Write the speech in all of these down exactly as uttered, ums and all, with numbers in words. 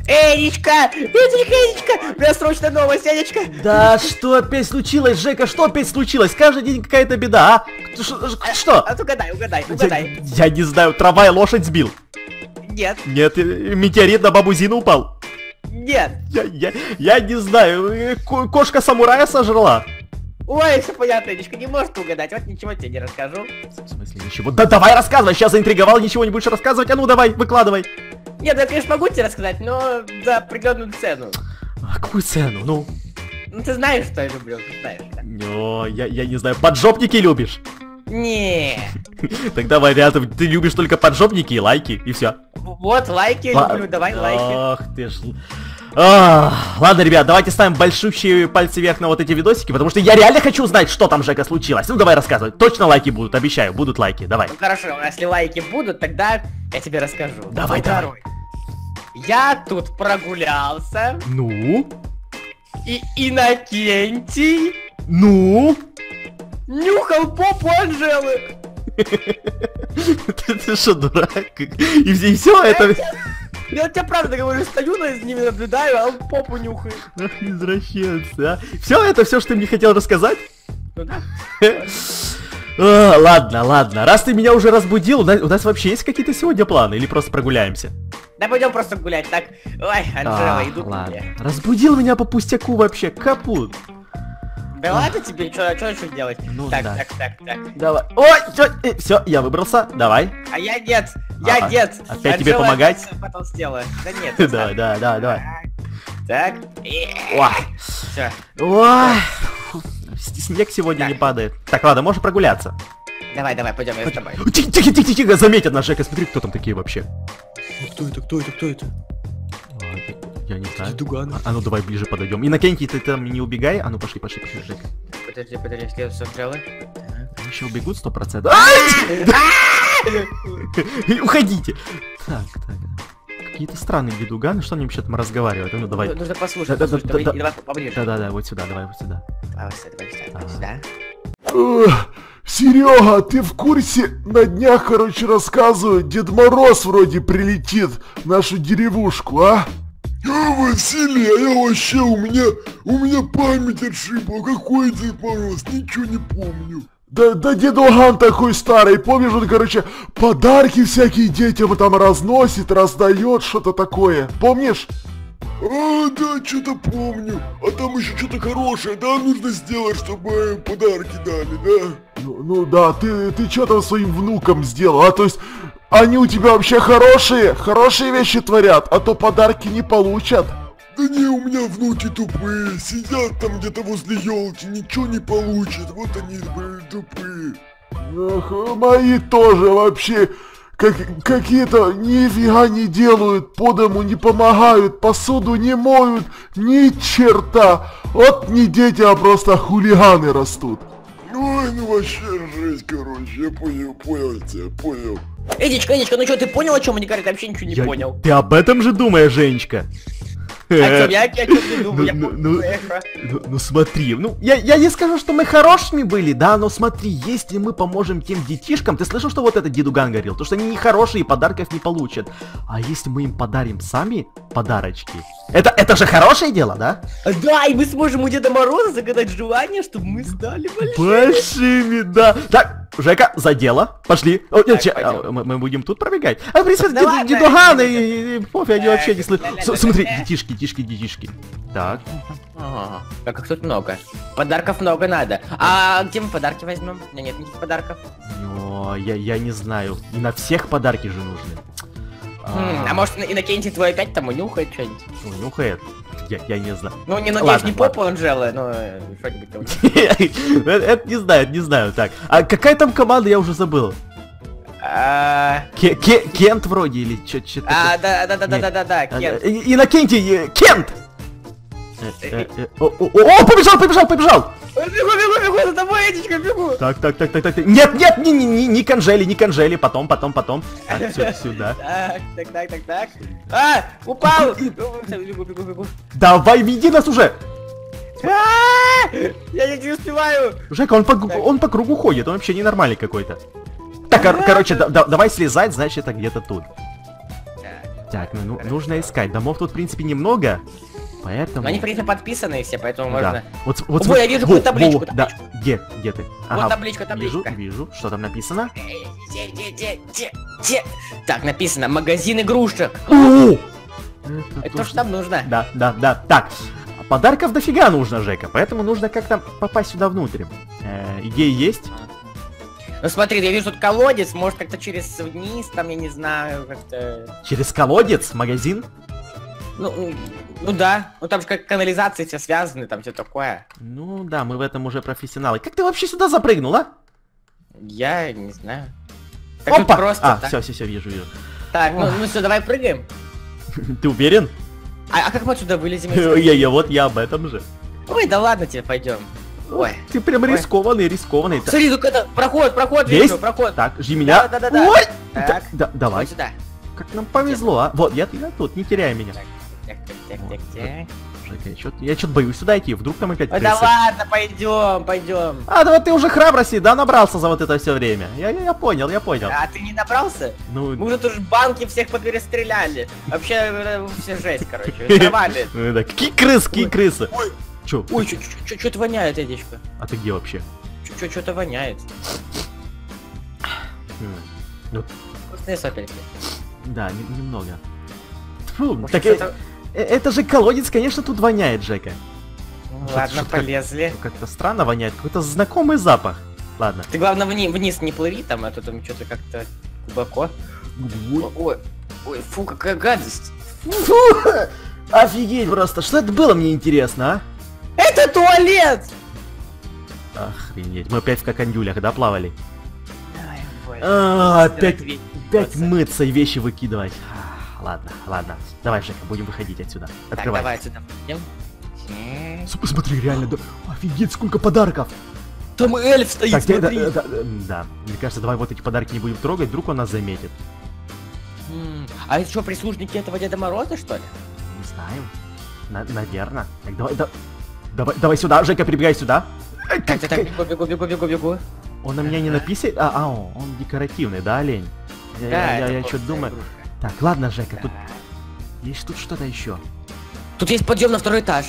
Энечка! Энечка, Энечка! У меня срочная новость, Энечка! Да что опять случилось, Жека? Что опять случилось? Каждый день какая-то беда, а? Что? Что? А, а угадай, угадай, угадай. Я, я не знаю, трава и лошадь сбил. Нет. Нет, метеорит на бабу Зину упал. Нет. Я, я, я не знаю, кошка самурая сожрала. Ой, все понятно, Энечка, не можешь угадать, вот ничего тебе не расскажу. В смысле ничего? Да давай рассказывай, сейчас заинтриговал, ничего не будешь рассказывать, а ну давай, выкладывай. Нет, я, конечно, могу тебе рассказать, но за определенную цену. А какую цену, ну? Ну ты знаешь, что я люблю, ты знаешь, да? О, я, я не знаю, поджопники любишь? Не. Тогда вариантов, ты любишь только поджопники и лайки, и все. Вот, лайки я люблю, давай лайки. Ах ты ж... А, ладно, ребят, давайте ставим большущие пальцы вверх на вот эти видосики, потому что я реально хочу узнать, что там, Жека, случилось. Ну давай рассказывай. Точно лайки будут, обещаю, будут лайки, давай. Ну хорошо, если лайки будут, тогда я тебе расскажу. Давай, Второй. давай. Я тут прогулялся. Ну? И Иннокентий Ну? нюхал попу Анжелы. Ты что, дурак? И все это... Я тебе правда говорю, стою за ними, наблюдаю, а он попу нюхает. Ах, извращенцы, а. Все это, все, что ты мне хотел рассказать? Ну да. А, ладно, ладно. Раз ты меня уже разбудил, у нас, у нас вообще есть какие-то сегодня планы? Или просто прогуляемся? Да пойдем просто гулять, так. Ой, Анжела, А, иду к ладно. тебе. Разбудил меня по пустяку вообще, капут. Да ладно тебе, что еще делать? Ну так, да. так, так, так. Давай. Ой, все, я выбрался. Давай. А я нет, я А, нет. опять тебе Анжела помогать? опять потолстела. Да нет. Да, да, да, давай. Так. Ой. Все. Ой. Фу, снег сегодня не падает. Так, ладно, можешь прогуляться. Давай, давай, пойдем, я с тобой. Тихо, тихо, тихо, тихо, заметят нас, Жека, смотри, кто там такие вообще. Кто это, кто это, кто это? Я не знаю. Дедуганы. А, а ну давай ближе подойдем. Иннокентий, ты там не убегай. А ну пошли, пошли, пошли, Жека. Подожди, подожди, следующая стрела. Они еще убегут сто процентов. Уходите. Так, так. Какие-то странные дедуганы, что они вообще там разговаривают? А ну давай. Нужно послушать, Да, да, послушать, да, давай, да. давай поближе. Да-да-да, вот сюда, давай вот сюда. А, вот сюда, давай сюда, давай сюда. Серега, ты в курсе? На днях, короче, рассказывают, Дед Мороз вроде прилетит в нашу деревушку, а? А, Василий, а я вообще, у меня, у меня память отшибла. Какой Дед Мороз? Ничего не помню. Да, да дедуган такой старый, помнишь, он, короче, подарки всякие детям там разносит, раздает, что-то такое, помнишь? А, да, что-то помню. А там еще что-то хорошее, да, нужно сделать, чтобы подарки дали, да? Ну, ну да, ты, ты что там своим внукам сделал, а то есть... Они у тебя вообще хорошие, хорошие вещи творят, а то подарки не получат. Да не, у меня внуки тупые, сидят там где-то возле елки, ничего не получат, вот они, блин, тупые. Ах, мои тоже вообще как, какие-то нифига не делают, по дому не помогают, посуду не моют, ни черта. Вот не дети, а просто хулиганы растут. Ой, ну вообще жесть, короче, я понял, понял тебя, понял. Эдичка, Эдичка, ну что, ты понял, о чем они говорят? Я вообще ничего не Я- понял. Ты об этом же думаешь, Женечка? О чем? Я о чем не думаю, я Ну, помню. ну, Ну, ну смотри, ну я, я не скажу, что мы хорошими были, да, но смотри, если мы поможем тем детишкам, ты слышал, что вот этот дедуган говорил, то что они нехорошие, подарков не получат. А если мы им подарим сами подарочки, это, это же хорошее дело, да? Да, и мы сможем у Деда Мороза загадать желание, чтобы мы стали большими. Большими, да. Так, Жека, за дело, пошли. О, нет, че- пойдем. а, мы, мы будем тут пробегать. А, в принципе, Да дед- ладно, дедуганы идем, и, и пофиг, они вообще не слышат. ля-ля-ля-ля-ля. Смотри, детишки, детишки, детишки. Так. Ага, как их тут много. Подарков много надо. А где мы подарки возьмем? У меня нет никаких подарков. Но я, я не знаю. И на всех подарки же нужны. Хм, а может Иннокентий твой опять там унюхает что-нибудь? Ну, нюхает. Я, я не знаю. Ну, не, надеюсь, Ладно, не попу Анжелы, но э, что-нибудь там. Это это не знаю, не знаю. Так. А какая там команда, я уже забыл. А, Ке- Ке- Кент вроде или что-то. а, да, да, да, да, да, да, да, Кент. Иннокентий, э, Кент! Э, э, э, О, о, о, побежал, побежал, побежал! Бегу, бегу, бегу, за тобой, Эдичка, бегу. Так, так, так, так, так, так. Нет, нет, не, не, не, не конжели, не конжели, потом, потом, потом. Так, все, сюда. Так, так, так, так, так. А, упал! Бегу, бегу, бегу. Давай, веди нас уже! А, я не успеваю. Жека, он по, он по кругу ходит, он вообще ненормальный какой-то. Так, кор- короче, да- да- давай слезать, значит, это где-то тут. Так, ну, ну нужно искать. Домов тут, в принципе, немного. Поэтому... Но они, в принципе, подписанные все, поэтому Да. можно... Вот, вот, Ой, я вижу во, какую-то табличку, во, табличку. Да. Где? Где ты? Вот табличка, Вижу, табличка. вижу. Что там написано? Где, где, где, где, где? Так, написано, магазин игрушек. О! Это то, что нам нужно. Да, да, да. Так, подарков дофига нужно, Жека, поэтому нужно как-то попасть сюда внутрь. Э, идеи есть? Ну смотри, я вижу тут колодец, может как-то через вниз, там, я не знаю, как-то... Через колодец? Магазин? Ну, ну, ну да, ну там же как канализации все связаны, там все такое. Ну да, мы в этом уже профессионалы. Как ты вообще сюда запрыгнул, а? Я не знаю. Так тут Опа! просто, а, так. все, все, все, вижу, вижу. Так, ну, ну все, давай прыгаем. Ты уверен? А, а как мы отсюда вылезем? если- Я, я, вот я об этом же. Ой, да ладно тебе, пойдем. Ой. Ты прям Ой. рискованный, рискованный. Так, Смотри, тут это, проход, проход, Есть? вижу, проход. так, жди меня. Да, да, да, да. Ой! Так. Да, да, давай. Вот сюда. Как нам повезло, а? Вот, я, я тут, не теряй меня. Так, так, так, так, Вот, так, так. Жека, я чё-то я чё-то боюсь сюда идти, вдруг там опять Ой, да крысы. ладно, пойдем, пойдем. А, да вот ты уже храбрости, да, набрался за вот это все время. Я, я, я понял, я понял. А ты не набрался? Мы Ну, уже тут же банки всех поперестреляли. Вообще, э, все жесть, короче. Взорвали. ну да, какие крысы, какие Ой. крысы. Ой. Чё? Ой, что-то воняет, Эдичка. А ты где вообще? Что-то воняет. М, Ну, Вкусные сопельки. да, не- немного. Фу, Может, так э- что-то- э- это же колодец, конечно, тут воняет, Жека. Ну, Что-то- ладно, что-то как- полезли. Как-то странно воняет, какой-то знакомый запах. Ладно. Ты, главное, вни- вниз не плыви, там, а то там что-то как-то глубоко. Ой, ой, фу, какая гадость. Фу! Офигеть просто, что это было, мне интересно, а? Это туалет! Охренеть, мы опять в кокондюлях, да, плавали? Ай, боже. А, опять, Стирать опять вещи. мыться и вещи выкидывать. А, Ладно, ладно. Давай, Жека, будем выходить отсюда. Так, Открывай. давай отсюда пойдем. С- Смотри, реально, да. Офигеть, сколько подарков. Там эльф стоит, Так, да, смотри. да, да, да, да. Мне кажется, давай вот эти подарки не будем трогать, вдруг он нас заметит. М, А это что, прислужники этого Деда Мороза, что ли? Не знаю. На- наверное. Так, давай, да. Давай, давай сюда, Жека, прибегай сюда. Ай, Так, как- так, так, бегу, бегу, бегу, бегу, бегу. Он на меня не написает? А, а, он, он декоративный, да, олень? Я, Да, я, это я просто что-то думаю. игрушка. Так, ладно, Жека, тут Так. есть тут что-то еще. Тут есть подъем на второй этаж.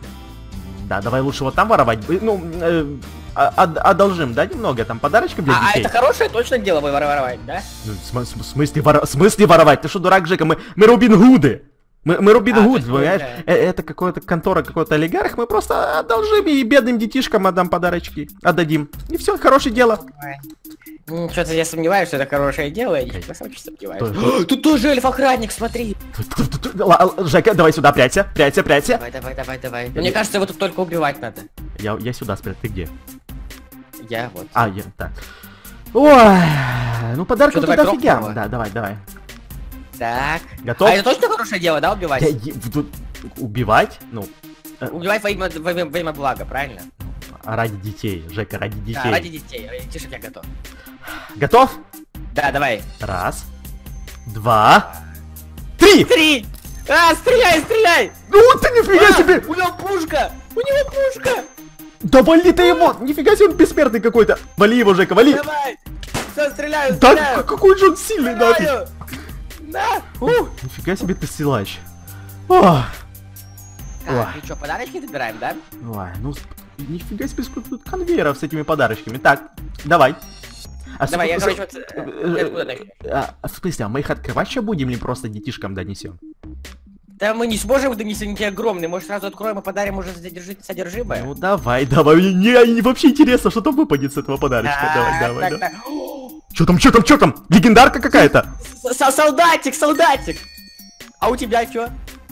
Да, давай лучше вот там воровать. Э, Ну, э, а- од- одолжим, да, немного, там подарочков для А, а детей. это хорошее точно дело вы воровать, да? Ну, в см- в смысле, воро- в смысле воровать? Ты что, дурак, Жека? Мы, мы Робин Гуды. Мы, мы Робин А, Гуд, то есть, понимаешь? да. Э, Это какая-то контора, какой-то олигарх. Мы просто одолжим и бедным детишкам отдам подарочки. Отдадим. И все, хорошее дело. Ну, что-то я сомневаюсь, что это хорошее дело, я Окей. просто очень сомневаюсь. Тоже. Тут тоже эльф-охранник, смотри. Ла- Жека, давай сюда, прячься, прячься, прячься. Давай, давай, давай, давай. Но мне кажется, его тут только убивать надо. Я, я сюда спрятал, ты где? Я вот. А, я, так. Ой, ну подарков Чё, тут давай офигенно. кнопку? Да, давай, давай. Так. Готов? А это точно хорошее дело, да, убивать? Я е- тут убивать? Ну, Убивать во имя, во имя- во имя блага, правильно? ради детей, Жека, ради детей. Да, ради детей. Тише, я готов. Готов? Да, давай. Раз, два, три! Три! А, стреляй, стреляй! Ну ты нифига А, себе! У него пушка! У него пушка! Да вали ты его! Нифига себе, он бессмертный какой-то! Вали его, Жека, вали! Давай! Все, стреляю, Да стреляю! к- какой же он сильный, нафиг! Стреляю! Да! Ух! Нифига себе ты силач. Ох, Так, Ой. ну что, подарочки добираем, да? ой, ну с- нифига себе, сколько тут конвейеров с этими подарочками. Так, давай. А Давай, я, сколько- короче, вот... э, э, ты откуда начнёшь? А, в смысле, а мы их открывать еще будем или просто детишкам донесем? Да мы не сможем донести, они огромные. Может, сразу откроем и подарим уже задержи- содержимое? Ну давай, давай. Мне не, вообще интересно, что там выпадет с этого подарочка. Так, Давай, давай, так, давай. так. Что там, что там, что там? Легендарка какая-то? С- с- Солдатик, солдатик! А у тебя что?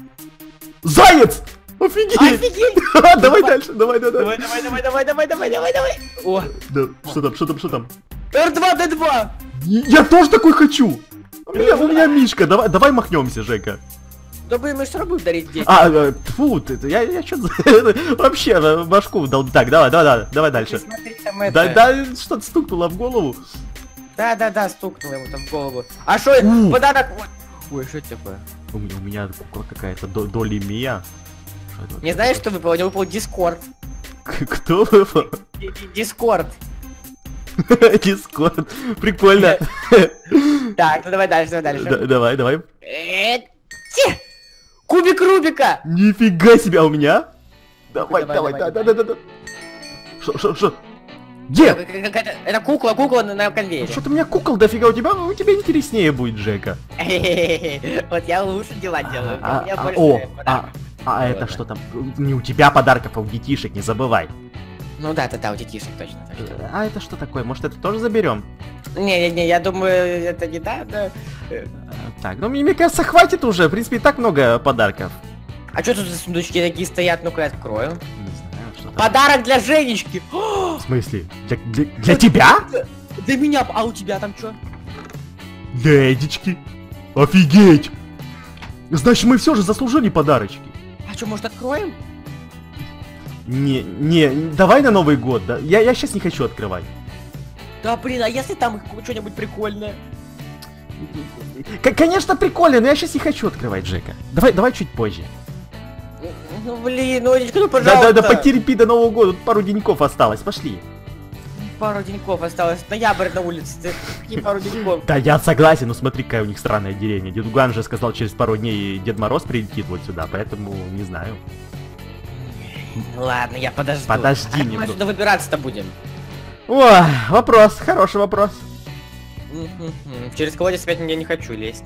Заяц! Офигеть! Офигеть! Давай дальше, давай, давай, Давай, давай, давай, давай, давай, давай, давай, давай! О, Да, что там, что там, что там? эр два дэ два! Я тоже такой хочу! У меня, у меня Мишка, давай, давай махнемся, Жека. Да блин, мы что равно будем дарить детям? А, э, тьфу, ты, ты, я, я что-то вообще э, башку дал. Так, давай, давай, давай, давай дальше. Смотри, там это... Да, да, что-то стукнуло в голову. Да, да, да, стукнуло ему там в голову. А что, У. подарок... Ой, Ой, что это такое? У меня, у меня какая-то до- доли Мия. Что это Не вообще знаешь, что выпало? У него выпал Дискорд. такое? Кто выпал? Ди- ди- Дискорд. Дискорд. Прикольно. Так, ну давай дальше, давай Да- дальше. Давай, давай. Э, Те! Кубик Рубика! Нифига себе, а у меня? Давай, Давай, давай, давай, да, да, да, да. Что, что, что? Где? Какая-то- Это кукла, кукла на, на конвейере. Что-то у меня кукол дофига, у тебя, у тебя интереснее будет, Жека. Вот я лучше дела делаю. А, У меня а, больше о, а, подарков. а это что там? Не у тебя подарков, а у детишек, не забывай. Ну да, да, да, у детишек точно. точно. А это что такое? Может, это тоже заберем? Не-не-не, я думаю, это не да, да. Так, ну мне, мне кажется, хватит уже. В принципе, и так много подарков. А что тут за сундучки такие стоят? Ну-ка я открою. Не знаю, что там. Подарок для Женечки! О, В смысле? Для, для- для тебя? для меня, а у тебя там что? Ледички. Офигеть! Значит, мы все же заслужили подарочки. А что, может откроем? Не, не, давай на Новый год, да? Я, я сейчас не хочу открывать. Да блин, а если там что-нибудь прикольное? К- конечно, прикольно, но я сейчас не хочу открывать, Жека. Давай, давай чуть позже. Ну блин, ну ну, пожалуйста. Да-да-да, потерпи до Нового года, тут пару деньков осталось, пошли. Пару деньков осталось. Ноябрь на улице. ты- Какие пару деньков? Да, я согласен, но смотри, какая у них странная деревня. Дедуган же сказал, через пару дней Дед Мороз прилетит вот сюда, поэтому не знаю. Ладно, я подожду. Подожди а как мы немного. отсюда выбираться-то будем? О, вопрос, хороший вопрос. Мгм. Через колодец опять я не хочу лезть.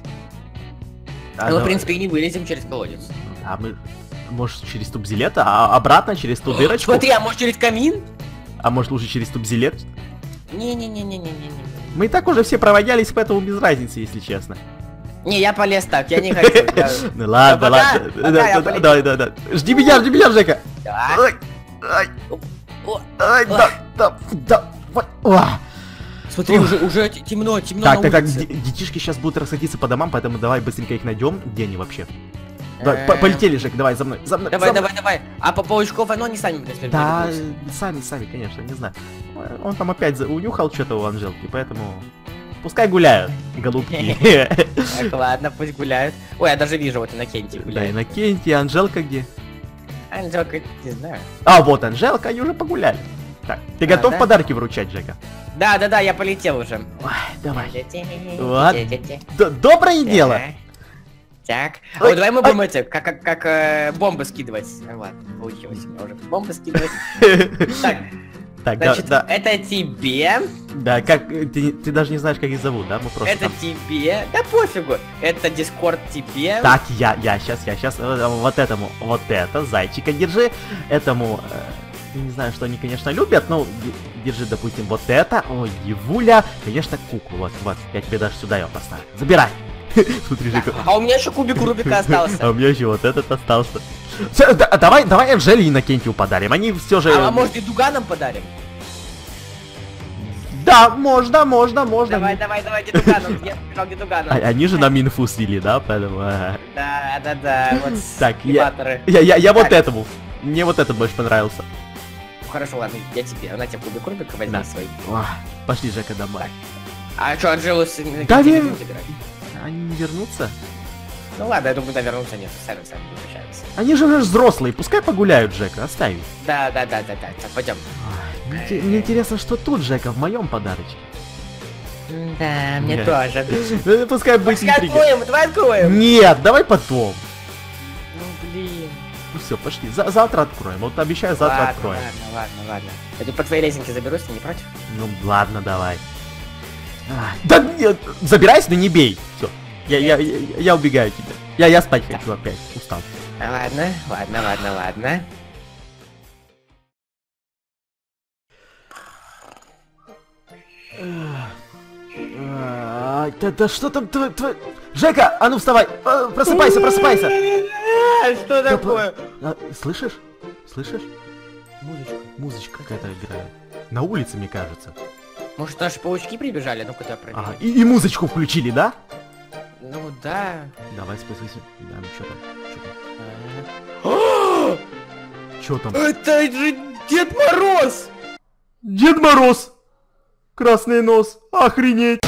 А, ну, в ну, принципе, и не вылезем через колодец. а мы, может, через тубзилет, а обратно через ту дырочку? Смотри, а может через камин? А может, лучше через тубзилет? Не-не-не-не-не-не-не. Мы и так уже все проводялись, поэтому без разницы, если честно. Не, я полез так, я не хочу. я- Ну ладно, пока- ладно. пока Да, я да, полетел. Давай, давай, давай. Жди меня, жди меня, Жека. Да. Ай, ай, О, ай, да, да, да. вот, уа. Смотри, уже, уже т- темно, темно Так, на так, так, улице. де- детишки сейчас будут расходиться по домам, поэтому давай быстренько их найдем. Где они вообще? Давай, Э, по- полетели, Жек, давай, за мной, за мной. Давай, за мной. давай, давай. А по паучков, ну они сами теперь Да, прибегут. сами, сами, конечно, не знаю. Он там опять за- унюхал что-то у Анжелки, поэтому... Пускай гуляют, голубки. Так, ладно, пусть гуляют. Ой, я даже вижу, вот Иннокентий Да, гуляет. Иннокентий, Анжелка где? Анжелка, не знаю. А, вот Анжелка, они уже погуляли. Так, ты А, готов да? подарки вручать, Жека? Да, да, да, я полетел уже. Ой, давай. Вот. Д- Доброе дело. Так. А Ой, вот давай мы ай. будем эти, как, как, как э, бомбы скидывать. Ну, ладно, получилось у меня уже. Бомбы скидывать. Так, Так, да, значит, да, это тебе, да, как, э, ты, ты даже не знаешь, как их зовут, да? Мы просто это там- тебе, да пофигу. Это Дискорд тебе. Так, я, я сейчас, я сейчас, вот этому, вот это, зайчика держи, этому, э, я не знаю, что они, конечно, любят, но д- держи, допустим, вот это, ой, Евуля, конечно, куклу, вот, вот, я тебе даже сюда ее поставлю, забирай. Смотри, Жека. А у меня еще кубик Рубика А остался. у меня еще вот этот остался. Всё, да- давай, давай Анжеле и Иннокентию подарим, они все же... А, а может и Дуганам подарим? Да, можно, можно, можно. Давай, давай, давай, Дедуганом. Я сказал Дедуганом. А- они же нам инфу слили, да, поэтому... ага. Да, да, да, вот Так, я, скибаторы. я, я, я вот Так. этому. Мне вот этот больше понравился. Хорошо, ладно, я тебе. На тебе кубик Рубика возьми Да. свой. Ох, пошли, Жека, домой. А что, Анжелу с Да, Иннокентием ве- будем забирать? Они не вернутся? Ну ладно, я думаю, да, вернуться нет, сами сами возвращаются. Они же уже взрослые, пускай погуляют, Жека, оставь их. Да, да, да, да, да, так, пойдем. Ой, мне, те- мне интересно, что тут, Жека, в моем подарочке. Да, мне Нет. тоже. Ну, Пускай будет Пускай интрига. откроем, давай откроем. Нет, давай потом. Ну блин. Ну все, пошли. За- завтра откроем. Вот обещаю, завтра Ладно, откроем. ладно, ладно, ладно. Я тут по твоей лесенке заберусь, ты не против? Ну ладно, давай. Ай, да нет, забирайся, но не бей. Все. Я, я, я, я убегаю тебя. Я, я спать хочу опять. Устал. Ладно, ладно, ладно, ладно. А, Да, да что там тво- тво- Жека, а ну вставай! А, Просыпайся, просыпайся! А, что Да, такое? А, слышишь? Слышишь? Музычка. Музычка какая-то играет. На улице, мне кажется. Может, наши паучки прибежали? Ну-ка, я проверю. Ага, и, и музычку включили, да? Ну да. Давай, спасайся. Да, ну что там? А, Что там? Это же Дед Мороз! Дед Мороз! Красный нос! Охренеть!